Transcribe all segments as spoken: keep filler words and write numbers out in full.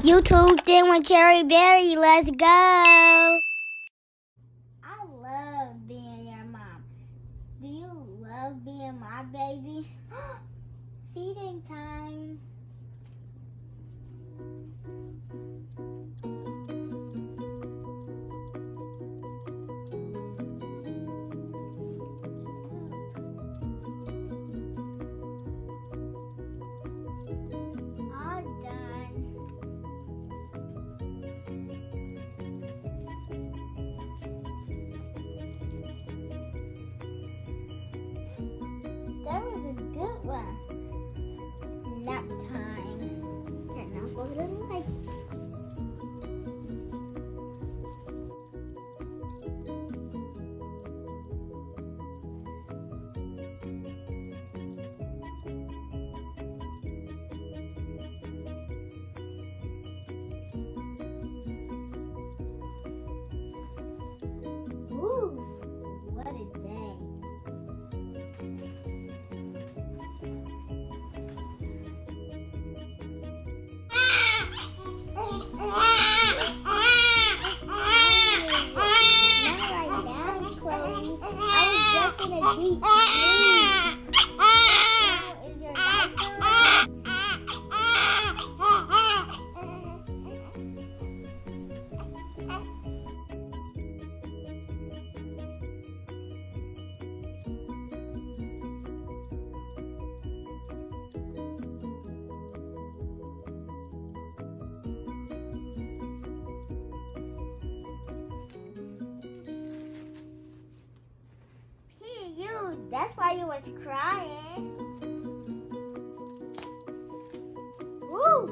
YouTube then with Cherry Berry. Let's go. I love being your mom. Do you love being my baby? Feeding time. That was a good one. Nap time. Turn off all the lights. Ooh, what a day. In a deep sleep. Now is your diaper wet? That's why you was crying. Woo!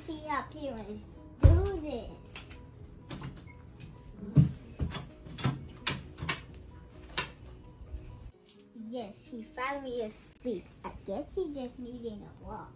see how parents do this. Yes, she finally asleep. I guess she just needed a walk.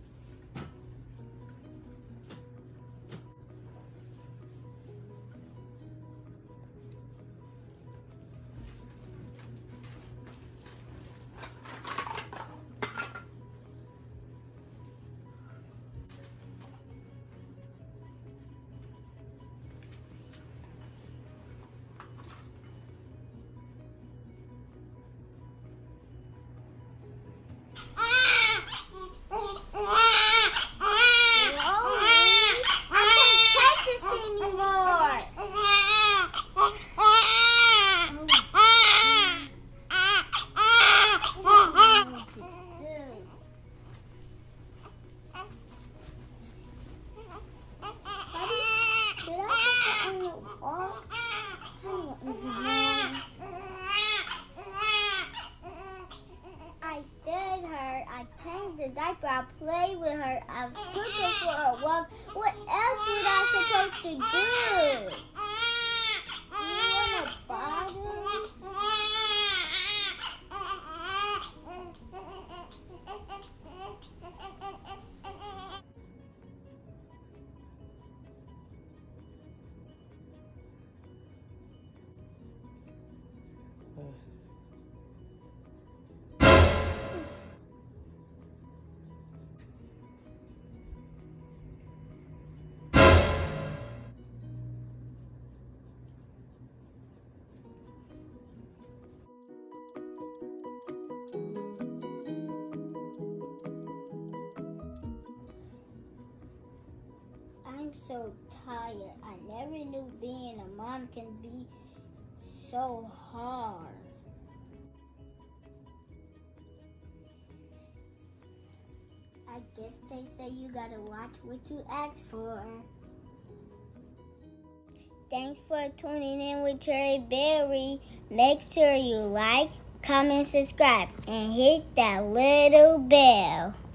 The diaper, I play with her, I took her for a walk. What else was I supposed to do? You want a bottle? I'm so tired. I never knew being a mom can be so hard. I guess they say you gotta watch what you ask for. Thanks for tuning in with Cherry Berry. Make sure you like, comment, subscribe, and hit that little bell.